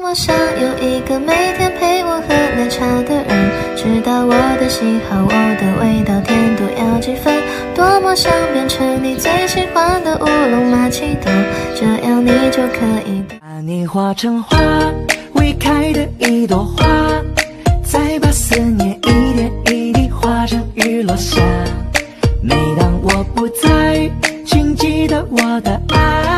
么想有一个每天陪我喝奶茶的人，知道我的喜好，我的味道，甜度要几分。多么想变成你最喜欢的乌龙玛奇朵，这样你就可以把你化成花，未开的一朵花，再把思念一点一滴化成雨落下。每当我不在，请记得我的爱。